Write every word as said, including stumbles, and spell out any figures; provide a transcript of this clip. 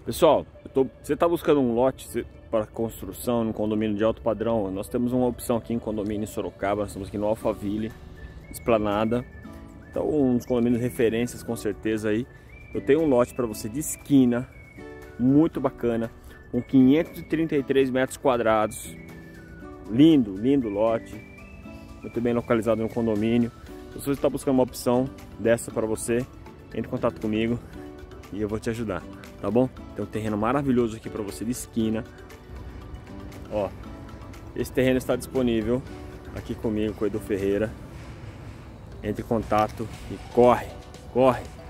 Pessoal, eu tô, você está buscando um lote para construção num condomínio de alto padrão? Nós temos uma opção aqui em condomínio em Sorocaba. Nós estamos aqui no Alphaville, Esplanada. Então, uns condomínios referências com certeza aí. Eu tenho um lote para você de esquina, muito bacana, com quinhentos e trinta e três metros quadrados. Lindo, lindo lote, muito bem localizado no condomínio. Se você está buscando uma opção dessa para você, entre em contato comigo e eu vou te ajudar, tá bom? Tem um terreno maravilhoso aqui para você de esquina. Ó, esse terreno está disponível aqui comigo, com o Edu Ferreira. Entre em contato e corre, corre!